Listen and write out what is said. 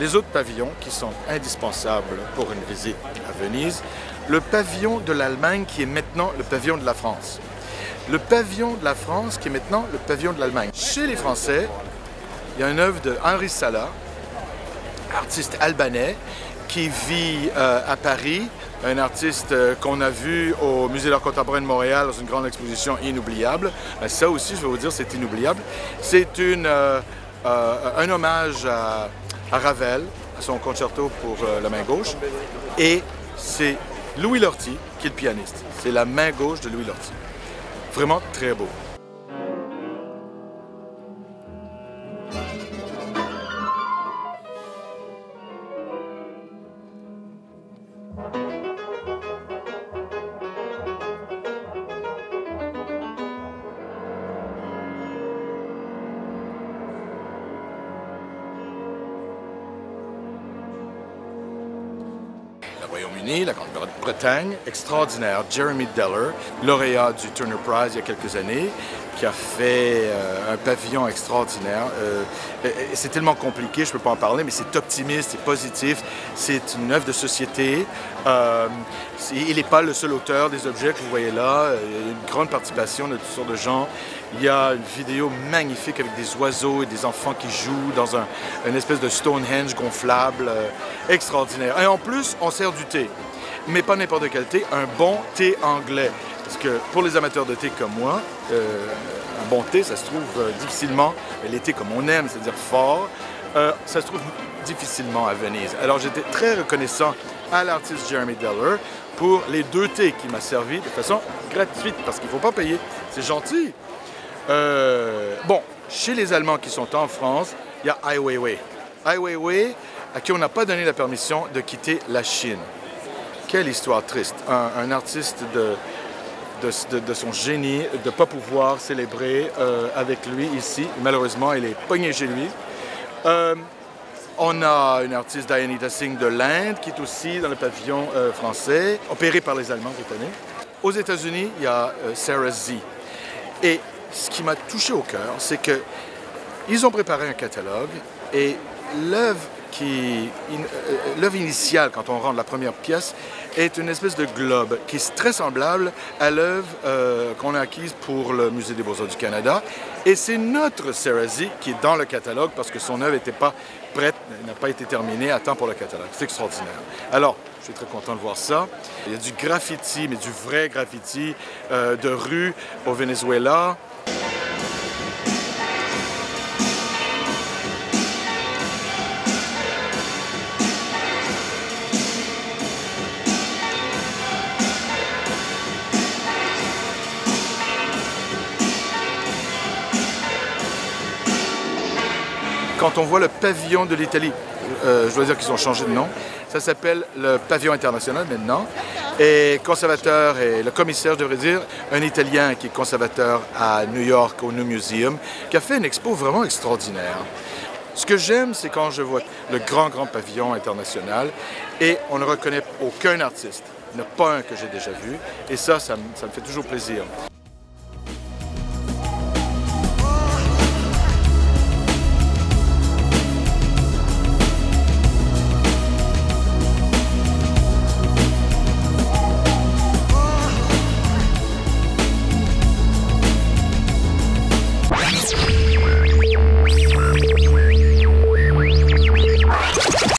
les autres pavillons qui sont indispensables pour une visite à Venise. Le pavillon de l'Allemagne qui est maintenant le pavillon de la France. Le pavillon de la France qui est maintenant le pavillon de l'Allemagne. Chez les Français, il y a une œuvre de Henri Sala, artiste albanais, qui vit à Paris, un artiste qu'on a vu au Musée d'art contemporain de Montréal dans une grande exposition inoubliable. Ça aussi, je vais vous dire, c'est inoubliable. C'est un hommage à Ravel, à son concerto pour la main gauche, et c'est Louis Lorty qui est le pianiste. C'est la main gauche de Louis Lorty. Vraiment très beau. Le Royaume-Uni, la Grande-Bretagne, extraordinaire. Jeremy Deller, lauréat du Turner Prize il y a quelques années, qui a fait un pavillon extraordinaire. C'est tellement compliqué, je ne peux pas en parler, mais c'est optimiste, c'est positif, c'est une œuvre de société. Il n'est pas le seul auteur des objets que vous voyez là. Il y a une grande participation de toutes sortes de gens. Il y a une vidéo magnifique avec des oiseaux et des enfants qui jouent dans une espèce de Stonehenge gonflable, extraordinaire. Et en plus, on sert du thé, mais pas n'importe quel thé, un bon thé anglais. Parce que pour les amateurs de thé comme moi, un bon thé, ça se trouve difficilement, les thés comme on aime, c'est-à-dire fort, ça se trouve difficilement à Venise. Alors j'étais très reconnaissant à l'artiste Jeremy Deller pour les 2 thés qu'il m'a servi de façon gratuite, parce qu'il ne faut pas payer, c'est gentil. Bon, chez les Allemands qui sont en France, il y a Ai Weiwei. Ai Weiwei, à qui on n'a pas donné la permission de quitter la Chine. Quelle histoire triste. Un artiste de son génie, de ne pas pouvoir célébrer avec lui ici. Malheureusement, il est pogné chez lui. On a une artiste, Dayanita Singh de l'Inde, qui est aussi dans le pavillon français, opérée par les Allemands cette année. Aux États-Unis, il y a Sarah Z. Et ce qui m'a touché au cœur, c'est qu'ils ont préparé un catalogue et l'œuvre initiale, quand on rentre la première pièce, est une espèce de globe qui est très semblable à l'œuvre qu'on a acquise pour le Musée des Beaux-Arts du Canada. Et c'est notre Sarah Z qui est dans le catalogue parce que son œuvre n'était pas prête, n'a pas été terminée à temps pour le catalogue. C'est extraordinaire. Alors, je suis très content de voir ça. Il y a du graffiti, mais du vrai graffiti de rue au Venezuela. Quand on voit le pavillon de l'Italie, je dois dire qu'ils ont changé de nom, ça s'appelle le pavillon international maintenant. Et conservateur, et le commissaire, je devrais dire, un Italien qui est conservateur à New York, au New Museum, qui a fait une expo vraiment extraordinaire. Ce que j'aime, c'est quand je vois le grand pavillon international et on ne reconnaît aucun artiste. Il n'y en a pas un que j'ai déjà vu. Et ça me fait toujours plaisir.